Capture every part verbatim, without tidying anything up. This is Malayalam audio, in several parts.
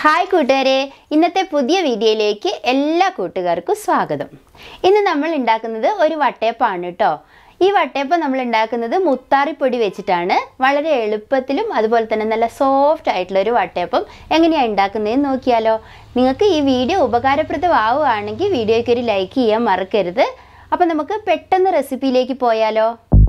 ഹായ് കൂട്ടുകാരെ, ഇന്നത്തെ പുതിയ വീഡിയോയിലേക്ക് എല്ലാ കൂട്ടുകാർക്കും സ്വാഗതം. ഇന്ന് നമ്മൾ ഉണ്ടാക്കുന്നത് ഒരു വട്ടയപ്പമാണ് കേട്ടോ. ഈ വട്ടയപ്പം നമ്മൾ ഉണ്ടാക്കുന്നത് മുത്താറിപ്പൊടി വെച്ചിട്ടാണ്. വളരെ എളുപ്പത്തിലും അതുപോലെ തന്നെ നല്ല സോഫ്റ്റ് ആയിട്ടുള്ള ഒരു വട്ടയപ്പം എങ്ങനെയാണ് ഉണ്ടാക്കുന്നതെന്ന് നോക്കിയാലോ. നിങ്ങൾക്ക് ഈ വീഡിയോ ഉപകാരപ്രദമാവുകയാണെങ്കിൽ വീഡിയോയ്ക്ക് ഒരു ലൈക്ക് ചെയ്യാൻ മറക്കരുത്. അപ്പം നമുക്ക് പെട്ടെന്ന് റെസിപ്പിയിലേക്ക് പോയാലോ.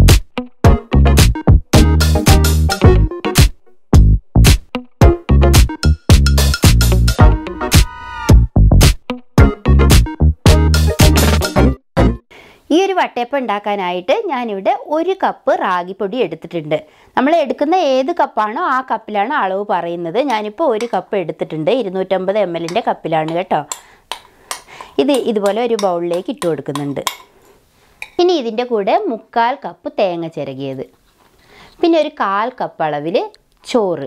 ഈ ഒരു വട്ടയപ്പം ഉണ്ടാക്കാനായിട്ട് ഞാനിവിടെ ഒരു കപ്പ് റാഗിപ്പൊടി എടുത്തിട്ടുണ്ട്. നമ്മൾ എടുക്കുന്ന ഏത് കപ്പാണോ ആ കപ്പിലാണ് അളവ് പറയുന്നത്. ഞാനിപ്പോൾ ഒരു കപ്പ് എടുത്തിട്ടുണ്ട്. ഇരുന്നൂറ്റമ്പത് എം എല്ലിൻ്റെ കപ്പിലാണ് കേട്ടോ. ഇത് ഇതുപോലെ ഒരു ബൗളിലേക്ക് ഇട്ട് കൊടുക്കുന്നുണ്ട്. ഇനി ഇതിൻ്റെ കൂടെ മുക്കാൽ കപ്പ് തേങ്ങ ചിരകിയത്, പിന്നെ ഒരു കാൽ കപ്പ് അളവിൽ ചോറ്.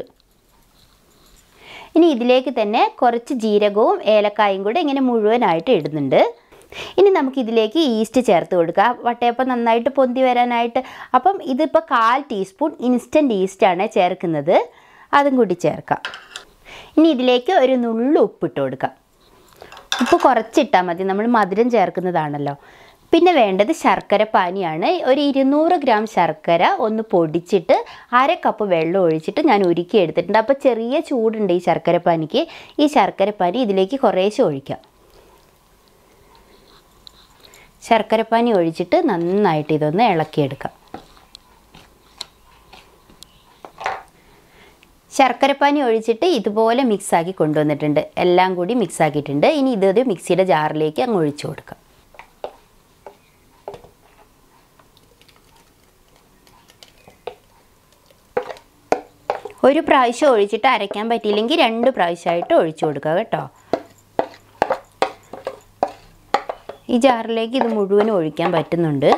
ഇനി ഇതിലേക്ക് തന്നെ കുറച്ച് ജീരകവും ഏലക്കായും കൂടെ ഇങ്ങനെ മുഴുവനായിട്ട് ഇടുന്നുണ്ട്. ഇനി നമുക്കിതിലേക്ക് ഈസ്റ്റ് ചേർത്ത് കൊടുക്കാം, വട്ടയപ്പം നന്നായിട്ട് പൊന്തി വരാനായിട്ട്. അപ്പം ഇതിപ്പോൾ കാൽ ടീസ്പൂൺ ഇൻസ്റ്റൻറ്റ് ഈസ്റ്റാണ് ചേർക്കുന്നത്, അതും കൂടി ചേർക്കാം. ഇനി ഇതിലേക്ക് ഒരു നുള്ളു ഉപ്പിട്ട് കൊടുക്കാം. ഉപ്പ് കുറച്ചിട്ടാൽ മതി, നമ്മൾ മധുരം ചേർക്കുന്നതാണല്ലോ. പിന്നെ വേണ്ടത് ശർക്കര പാനിയാണ്. ഒരു ഇരുന്നൂറ് ഗ്രാം ശർക്കര ഒന്ന് പൊടിച്ചിട്ട് അര കപ്പ് വെള്ളം ഒഴിച്ചിട്ട് ഞാൻ ഉരുക്കി എടുത്തിട്ടുണ്ട്. അപ്പോൾ ചെറിയ ചൂടുണ്ട് ഈ ശർക്കര പാനിക്ക്. ഈ ശർക്കര പാനി ഇതിലേക്ക് കുറേശ്ശെ ഒഴിക്കാം. ശർക്കരപ്പാനി ഒഴിച്ചിട്ട് നന്നായിട്ട് ഇതൊന്ന് ഇളക്കിയെടുക്കാം. ശർക്കരപ്പാനി ഒഴിച്ചിട്ട് ഇതുപോലെ മിക്സാക്കി കൊണ്ടുവന്നിട്ടുണ്ട്. എല്ലാം കൂടി മിക്സാക്കിയിട്ടുണ്ട്. ഇനി ഇതൊരു മിക്സിയുടെ ജാറിലേക്ക് അങ്ങ് ഒഴിച്ചു കൊടുക്കാം. ഒരു പ്രാവശ്യം ഒഴിച്ചിട്ട് അരയ്ക്കാൻ പറ്റിയില്ലെങ്കിൽ രണ്ട് പ്രാവശ്യമായിട്ട് ഒഴിച്ചു കൊടുക്കുക കേട്ടോ. ഈ ജാറിലേക്ക് ഇത് മുഴുവനും ഒഴിക്കാൻ പറ്റുന്നുണ്ട്.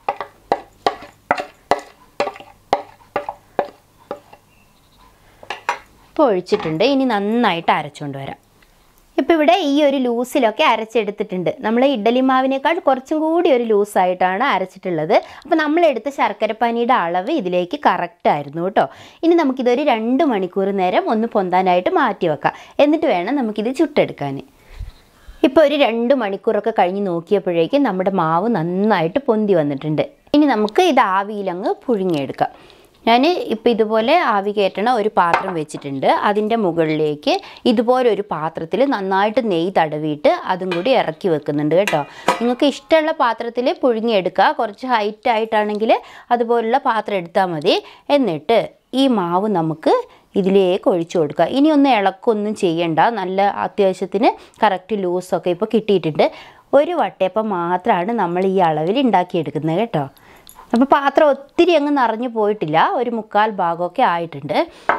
ഇപ്പോൾ ഒഴിച്ചിട്ടുണ്ട്. ഇനി നന്നായിട്ട് അരച്ചുകൊണ്ട് വരാം. ഇപ്പോൾ ഇവിടെ ഈ ഒരു ലൂസിലൊക്കെ അരച്ചെടുത്തിട്ടുണ്ട്. നമ്മൾ ഇഡ്ഡലി മാവിനേക്കാൾ കുറച്ചും കൂടി ഒരു ലൂസായിട്ടാണ് അരച്ചിട്ടുള്ളത്. അപ്പോൾ നമ്മളെടുത്ത ശർക്കരപ്പാനിയുടെ അളവ് ഇതിലേക്ക് കറക്റ്റായിരുന്നു കേട്ടോ. ഇനി നമുക്കിതൊരു രണ്ട് മണിക്കൂർ നേരം ഒന്ന് പൊന്താനായിട്ട് മാറ്റി വെക്കാം. എന്നിട്ട് വേണം നമുക്കിത് ചുട്ടെടുക്കാൻ. ഇപ്പോൾ ഒരു രണ്ട് മണിക്കൂറൊക്കെ കഴിഞ്ഞ് നോക്കിയപ്പോഴേക്കും നമ്മുടെ മാവ് നന്നായിട്ട് പൊന്തി വന്നിട്ടുണ്ട്. ഇനി നമുക്ക് ഇത് ആവിയിലങ്ങ് പുഴുങ്ങിയെടുക്കാം. ഞാൻ ഇപ്പോൾ ഇതുപോലെ ആവി കയറ്റണ ഒരു പാത്രം വെച്ചിട്ടുണ്ട്. അതിൻ്റെ മുകളിലേക്ക് ഇതുപോലെ ഒരു പാത്രത്തിൽ നന്നായിട്ട് നെയ്യ് തടവിയിട്ട് അതും കൂടി ഇറക്കി വെക്കുന്നുണ്ട് കേട്ടോ. നിങ്ങൾക്ക് ഇഷ്ടമുള്ള പാത്രത്തിൽ പുഴുങ്ങിയെടുക്കുക. കുറച്ച് ഹൈറ്റ് ആയിട്ടാണെങ്കിൽ അതുപോലുള്ള പാത്രം എടുത്താൽ മതി. എന്നിട്ട് ഈ മാവ് നമുക്ക് ഇതിലേക്ക് ഒഴിച്ചു കൊടുക്കുക. ഇനി ഒന്നും ഇളക്കൊന്നും ചെയ്യണ്ട. നല്ല അത്യാവശ്യത്തിന് കറക്റ്റ് ലൂസൊക്കെ ഇപ്പോൾ കിട്ടിയിട്ടുണ്ട്. ഒരു വട്ടയപ്പം മാത്രമാണ് നമ്മൾ ഈ അളവിൽ ഉണ്ടാക്കിയെടുക്കുന്നത് കേട്ടോ. അപ്പോൾ പാത്രം ഒത്തിരി അങ്ങ് നിറഞ്ഞു പോയിട്ടില്ല, ഒരു മുക്കാൽ ഭാഗമൊക്കെ ആയിട്ടുണ്ട്.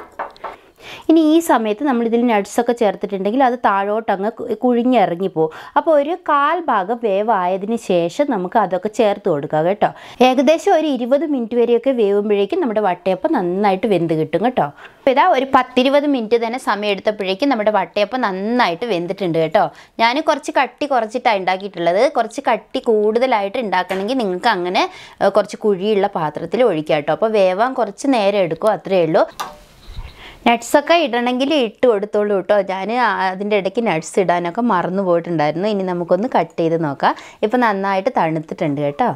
ഇനി ഈ സമയത്ത് നമ്മളിതിൽ നട്ട്സൊക്കെ ചേർത്തിട്ടുണ്ടെങ്കിൽ അത് താഴോട്ടങ്ങ് കുഴിഞ്ഞിറങ്ങിപ്പോവും. അപ്പോൾ ഒരു കാൽ ഭാഗം വേവായതിന് ശേഷം നമുക്ക് അതൊക്കെ ചേർത്ത് കൊടുക്കുക കേട്ടോ. ഏകദേശം ഒരു ഇരുപത് മിനിറ്റ് വരെയൊക്കെ വേവുമ്പോഴേക്കും നമ്മുടെ വട്ടയപ്പം നന്നായിട്ട് വെന്ത് കിട്ടും കേട്ടോ. അപ്പോൾ ഇതാ ഒരു പത്തിരുപത് മിനിറ്റ് തന്നെ സമയം എടുത്തപ്പോഴേക്കും നമ്മുടെ വട്ടയപ്പം നന്നായിട്ട് വെന്തിട്ടുണ്ട് കേട്ടോ. ഞാൻ കുറച്ച് കട്ടി കുറച്ചിട്ടാണ് ഉണ്ടാക്കിയിട്ടുള്ളത്. കുറച്ച് കട്ടി കൂടുതലായിട്ട് ഉണ്ടാക്കണമെങ്കിൽ നിങ്ങൾക്ക് അങ്ങനെ കുറച്ച് കുഴിയുള്ള പാത്രത്തിൽ ഒഴിക്കാം കേട്ടോ. അപ്പോൾ വേവാൻ കുറച്ച് നേരം എടുക്കും, അത്രയേ ഉള്ളൂ. നട്ട്സൊക്കെ ഇടണമെങ്കിൽ ഇട്ട് കൊടുത്തോളൂ കേട്ടോ. ഞാൻ അതിൻ്റെ ഇടയ്ക്ക് നട്ട്സ് ഇടാനൊക്കെ മറന്നു പോയിട്ടുണ്ടായിരുന്നു. ഇനി നമുക്കൊന്ന് കട്ട് ചെയ്ത് നോക്കാം. ഇപ്പോൾ നന്നായിട്ട് തണുത്തിട്ടുണ്ട് കേട്ടോ.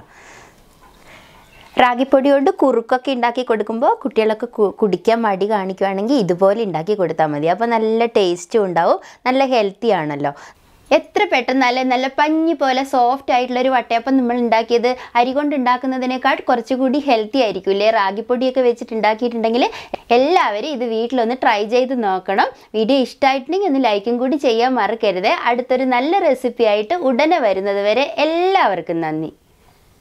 റാഗിപ്പൊടി കൊണ്ട് കുറുക്കൊക്കെ ഉണ്ടാക്കി കൊടുക്കുമ്പോൾ കുട്ടികളൊക്കെ കുടിക്കാൻ മടി കാണിക്കുകയാണെങ്കിൽ ഇതുപോലെ ഉണ്ടാക്കി കൊടുത്താൽ മതി. അപ്പോൾ നല്ല ടേസ്റ്റും ഉണ്ടാവും, നല്ല ഹെൽത്തി ആണല്ലോ. എത്ര പെട്ടെന്നല്ലേ നല്ല പഞ്ഞി പോലെ സോഫ്റ്റ് ആയിട്ടുള്ളൊരു വട്ടയപ്പം നമ്മൾ ഉണ്ടാക്കിയത്. അരി കൊണ്ട് ഉണ്ടാക്കുന്നതിനേക്കാൾ കുറച്ചുകൂടി ഹെൽത്തി ആയിരിക്കും ഇല്ലേ. റാഗിപ്പൊടിയൊക്കെ വെച്ചിട്ട് ഉണ്ടാക്കിയിട്ടുണ്ടെങ്കിൽ എല്ലാവരും ഇത് വീട്ടിലൊന്ന് ട്രൈ ചെയ്ത് നോക്കണം. വീഡിയോ ഇഷ്ടമായിട്ടുണ്ടെങ്കിൽ ഒന്ന് ലൈക്കും കൂടി ചെയ്യാൻ മറക്കരുത്. അടുത്തൊരു നല്ല റെസിപ്പി ആയിട്ട് ഉടനെ വരുന്നത് വരെ എല്ലാവർക്കും നന്ദി.